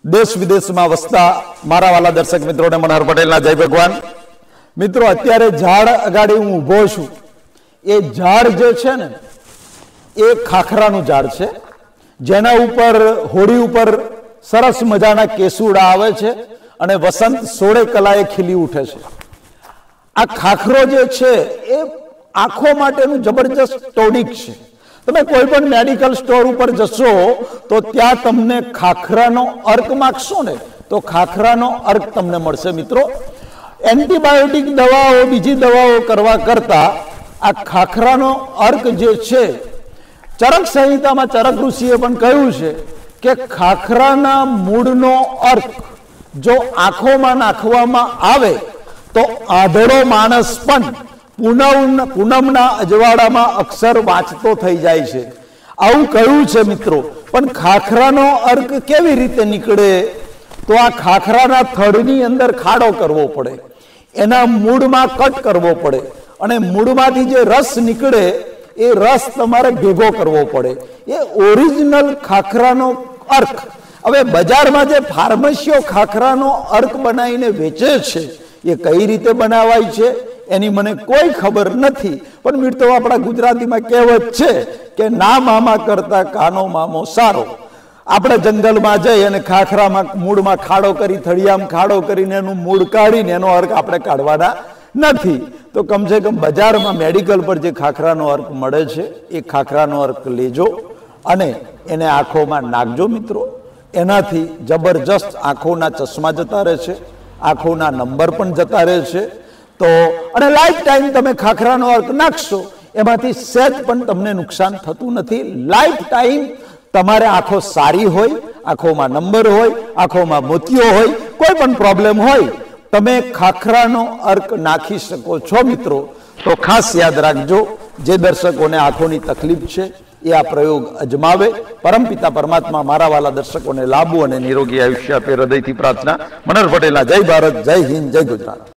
देश विदेश में वसता मारा वाला दर्शक मित्रों ने मनोहर पटेल जय भगवान। मित्रों अत्यारे झाड़ अगाड़ी हूँ उभो छुं। ए झाड़ जे छे ने ए खाखरानुं झाड़ छे, जेना उपर होड़ी उपर सरस मजाना केसुड़ा आवे छे अने वसंत सोळे कलाए खीली उठे छे। आ खाखरो जे छे ए आंखों माटेनुं जबरदस्त टॉनिक छे। તમે કોઈ પણ મેડિકલ સ્ટોર ઉપર જશો તો ત્યાં તમને ખાખરાનો અર્ક માંગશો ને તો ખાખરાનો અર્ક તમને મળશે। મિત્રો એન્ટીબાયોટિક દવાઓ બીજી દવાઓ કરવા કરતા આ ખાખરાનો અર્ક જે છે, ચરક સંહિતામાં ચરક ઋષિએ પણ કહ્યું છે કે ખાખરાના મૂળનો અર્ક જો આંખોમાં નાખવામાં આવે તો આંધળો માણસ પણ પૂનમના અજવાળામાં અક્ષર વાંચતો થઈ જાય છે, આવું કહ્યું છે। મિત્રો પણ ખાખરાનો અર્ક કેવી રીતે નીકળે તો આ ખાખરાના થડની અંદર ખાડો કરવો પડે, એના મૂળમાં કટ કરવો પડે અને મૂળમાંથી જે રસ નીકળે એ રસ તમારે ભેગો કરવો પડે। એ ઓરિજિનલ ખાખરાનો અર્ક। હવે બજારમાં જે ફાર્મસીઓ ખાખરાનો અર્ક બનાવીને વેચે છે એ કઈ રીતે બનાવાય છે એની મને કોઈ ખબર નથી, પણ મિત્રો આપણા ગુજરાતીમાં કહેવત છે કે ના મામા કરતા કાનો મામો સારો। આપણે જંગલમાં જઈ અને ખાખરામાં મૂળમાં ખાડો કરી, થળિયામાં ખાડો કરીને એનું મૂળ કાઢીને એનો અર્ક આપણે કાઢવાના નથી। તો કમસે કમ બજારમાં મેડિકલ પર જે ખાખરાનો અર્ક મળે છે એ ખાખરાનો અર્ક લેજો અને એને આંખોમાં નાખજો। મિત્રો એનાથી જબરજસ્ત આંખોના ચશ્મા જતા રહે છે, આંખોના નંબર પણ જતા રહે છે। તો અને લાઈફ ટાઈમ તમે ખાખરાનો અર્ક નાખશો એમાંથી સહેજ પણ તમને નુકસાન થતું નથી। લાઈફ ટાઈમ તમારે આંખો સારી હોય, આંખોમાં નંબર હોય, આંખોમાં મોતિયો હોય, કોઈ પણ પ્રોબ્લેમ હોય, તમે ખાખરાનો અર્ક નાખી શકો છો। મિત્રો તો ખાસ યાદ રાખજો, જે દર્શકોને આંખોની તકલીફ છે એ આ પ્રયોગ અજમાવે। પરમપિતા પરમાત્મા મારા વાલા દર્શકોને લાંબુ અને નિરોગી આયુષ્ય આપે, હૃદયથી પ્રાર્થના। મનોહર પટેલના જય ભારત, જય હિન્દ, જય ગુજરાત।